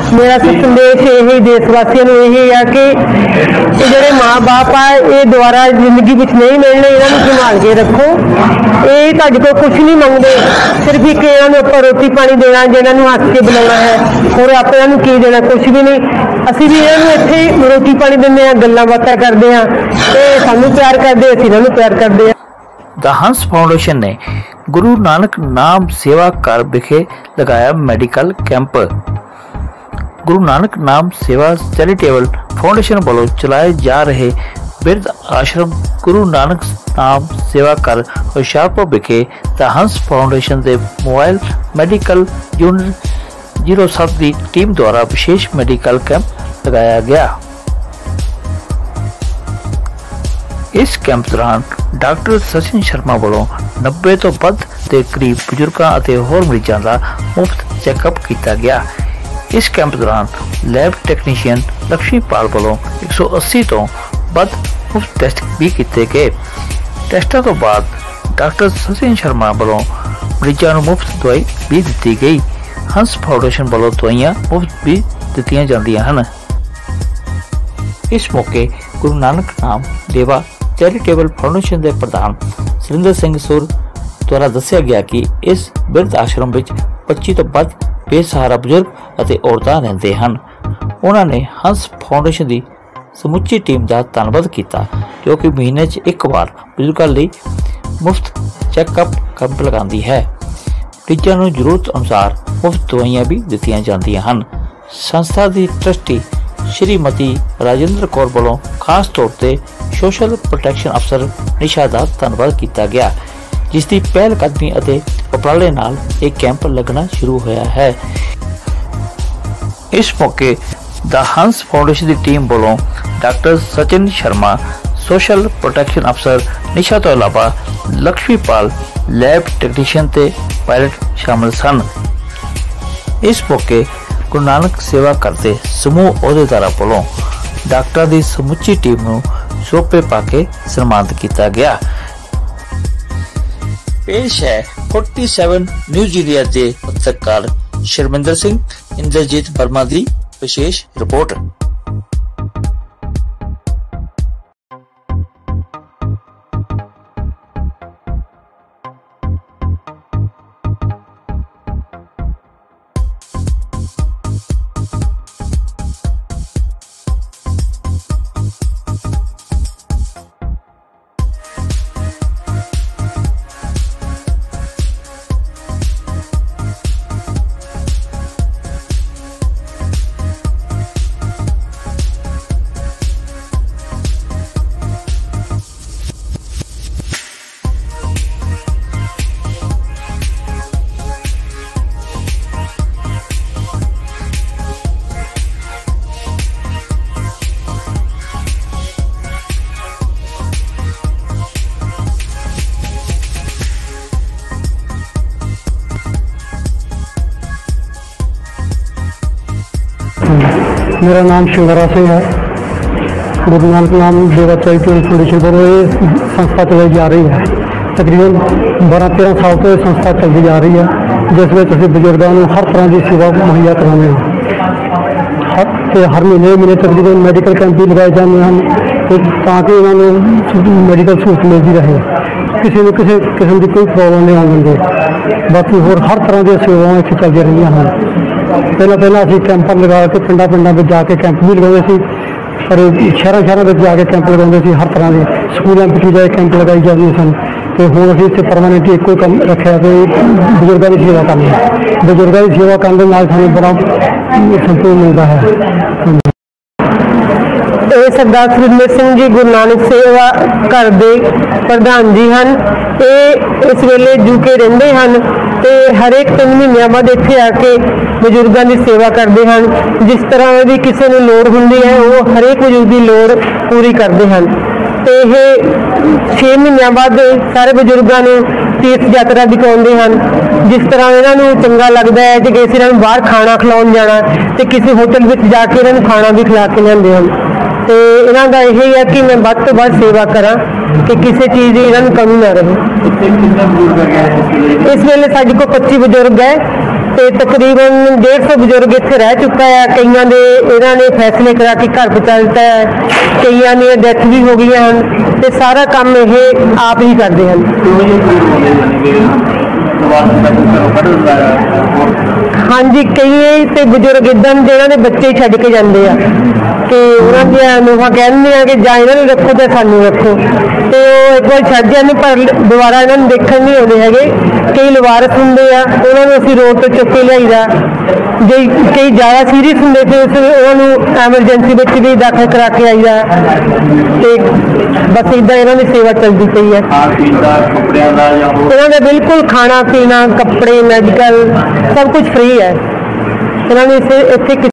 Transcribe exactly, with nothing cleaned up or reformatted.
मेरा संदेश यही देशवासियों को यही है कि जो माँ बाप आ ये दोबारा जिंदगी में नहीं मिलने, इन्होंने संभाल के रखो। ये तुहाडे कोल कुछ नहीं मंगते, सिर्फ एक इन्होंने आपां रोटी पानी देना, जिन्होंने हस के बुलाना है, और आप इन्होंने की देना, कुछ भी नहीं। असीं भी इन्होंने इत्थे रोटी पानी दिंदे हां, गल्लां बातां करदे हां, ते सानूं प्यार करदे, असीं इन्होंने प्यार करदे हां। द हंस फाउंडेशन ने गुरु नानक नाम सेवा घर विखे लगाया मेडिकल कैंप। गुरु नानक नाम सेवा चैरिटेबल फाउंडेशन वालों चलाए जा रहे बिरध आश्रम गुरु नानक नाम सेवा घर हुशियारपुर विखे द हंस फाउंडेशन के मोबाइल मेडिकल यूनिट जीरो सत्त की टीम द्वारा विशेष मेडिकल कैंप लगाया गया। इस कैंप दौरान डॉक्टर सचिन शर्मा वालों नब्बे तो वध के करीब बजुर्गों और होर मरीजों का मुफ्त चैकअप किया गया। इस कैंप दौरान लैब टैक्नीशियन लक्ष्मीपाल वालों एक सौ अस्सी तो वध मुफ्त टैसट भी किए गए। टैसटों तो बाद डॉक्टर सचिन शर्मा वालों मरीजों को मुफ्त दवाई भी दी गई। हंस फाउंडेशन वालों दवाइयां मुफ्त भी दी जांदियां हन। इस मौके गुरु नानक नाम सेवा चैरिटेबल फाउंडेशन के प्रधान सुरिंदर सिंह सुर द्वारा दस्सिया गया कि इस बिरध आश्रम में पच्चीस तो वध बेसहारा बजुर्ग और औरतां रहंदे हन। उन्होंने हंस फाउंडेशन की समुची टीम का धन्नवाद किया जो कि महीने च एक बार बजुर्गों लिए मुफ्त चैकअप कैंप लगाती है। मरीजों को जरूरत अनुसार मुफ्त दवाइयां भी दित्तियां जांदियां हन। संस्था की ट्रस्टी श्रीमती राजेंद्र कौर वालों खास तौर पर सोशल प्रोटैक्शन अफसर निशा का धन्नवाद किया गया, जिसकी पहल कदमी और उपराले नाल एक कैंप लगना शुरू होया है। इस मौके द हंस फाउंडेशन की टीम वालों doctor Sachin Sharma, social protection अफसर निशा तो अलावा लक्ष्मीपाल, लैब टैक्नीशियन ते पायलट शामिल सन। इस मौके गुरु नानक सेवा करते समूह अहुदेदारां वालों डॉक्टर की समुची टीम को सोपे पाके सम्मानित किया गया। पेश है सैंतालीस न्यूज़ इंडिया के पत्रकार शर्मिंदर सिंह इंद्रजीत वर्मा की विशेष रिपोर्ट। मेरा नाम शिवरा सिंह है। गुरु नानक नाम सेवा चैरिटेबल फाउंडेशन द्वारा ये संस्था चलाई जा रही है। तकरीबन बारह तेरह साल तो ये संस्था चलती जा रही है, जिस में असं बजुर्गों को हर तरह की सेवा मुहैया कराने हर हर महीने महीने तकरीबन मेडिकल कैंप भी लगाए जाते हैं ताकि उन्होंने मेडिकल सहूलत मिलती रहे, किसी ने किसी किस्म की कोई प्रॉब्लम नहीं आने देंगे। बाकी होर हर तरह की सेवाएं इतने चलती रही हैं। पहला पहला अभी कैंप लगा के पिंडा पिंडा में जाके कैंप भी लगाते और शहर शहरों में जाके कैंप लगाते हर तरह के स्कूलों में जाए कैंप लगाई जाती सन। तो हूँ अभी इतने परमानेंट एक कोई कम रखा तो बजुर्गों की सेवा करनी बजुर्गों की सेवा करने सानू बड़ा संतोष मिलता है। सरदार सुरिंदर सिंह जी गुरु नानक सेवा घर के प्रधान जी हैं। ये इस वेले यूके रहिंदे हैं ते हर एक तीन महीनों बाद इत्थे आके बजुर्गों की सेवा करते हैं। जिस तरह की किसी को लोड़ होंदी है वो हर एक बजुर्ग की लोड़ पूरी करते हैं। तो ये छे महीनों बाद सारे बजुर्गों को तीर्थ यात्रा दिखाते हैं। जिस तरह इन्हों चंगा लगता है कि किसी इन्हों बाहर खाना खिलाने जाना तो किसी होटल में जाके इन्हों खाना भी खिला के लियाते हैं। तो इन्हों का यही है कि मैं वध तो वध सेवा करा कि किसी चीज़ की इन्हों कमी ना रहे। इस वेले साढ़े को पच्ची बजुर्ग है। ਤੇ ਤਕਰੀਬਨ डेढ़ सौ ਬਜ਼ੁਰਗ ਇੱਥੇ ਰਹਿ ਚੁੱਕਾ ਹੈ। ਕਈਆਂ ਦੇ ਇਹਨਾਂ ਨੇ ਫੈਸਲੇ ਕਰਾ ਕੇ ਘਰ ਪਹੁੰਚਾ ਦਿੱਤਾ ਹੈ, ਕਈਆਂ ਦੀਆਂ ਡੈਥ ਵੀ ਹੋ ਗਈਆਂ ਹਨ ਤੇ ਸਾਰਾ ਕੰਮ ਇਹ ਆਪ ਹੀ ਕਰਦੇ ਹਨ। ਹਾਂਜੀ, ਕਈ ਤੇ ਬਜ਼ੁਰਗ ਇੱਦਾਂ ਜਿਹਨਾਂ ਦੇ ਬੱਚੇ ਛੱਡ ਕੇ ਜਾਂਦੇ ਆ ਤੇ ਉਹਨਾਂ ਦੀਆਂ ਨੂੰਹਾਂ ਕਹਿੰਦੇ ਆ ਕਿ ਜਾਂ ਇਹਨਾਂ ਨੂੰ ਰੱਖੋ ਤੇ ਸਾਨੂੰ ਰੱਖੋ, ਤੇ ਉਹ ਇੱਕ ਵਾਰ ਛੱਡ ਜਾਂਦੇ ਪਰ ਦੁਬਾਰਾ ਇਹਨਾਂ ਨੂੰ ਦੇਖਣ ਨਹੀਂ ਆਉਂਦੇ ਹੈਗੇ। ਕਈ ਲਵਾਰਸ ਹੁੰਦੇ ਆ, ਉਹਨਾਂ ਨੂੰ ਅਸੀਂ ਰੋਡ ਤੋਂ ਚੁੱਕ ਕੇ ਲਿਆਈਦਾ। ਜੇ ਕਈ ਜ਼ਿਆਦਾ ਸੀਰੀਅਸ ਹੁੰਦੇ ਫਿਰ ਅਸੀਂ ਉਹਨਾਂ ਨੂੰ ਐਮਰਜੈਂਸੀ ਵਿੱਚ ਵੀ ਦਾਖਲ ਕਰਾ ਕੇ ਆਈਦਾ ਤੇ ਬਸ ਇੱਦਾਂ ਇਹਨਾਂ ਦੀ ਸੇਵਾ ਚੱਲਦੀ ਪਈ ਹੈ। ਇਹਨਾਂ ਦਾ ਬਿਲਕੁਲ ਖਾਣਾ ਪੀਣਾ, ਕੱਪੜੇ, ਮੈਡੀਕਲ ਸਭ ਕੁਝ ਫ੍ਰੀ ਹੈ। ਇਹਨਾਂ ਨੇ ਇੱਥੇ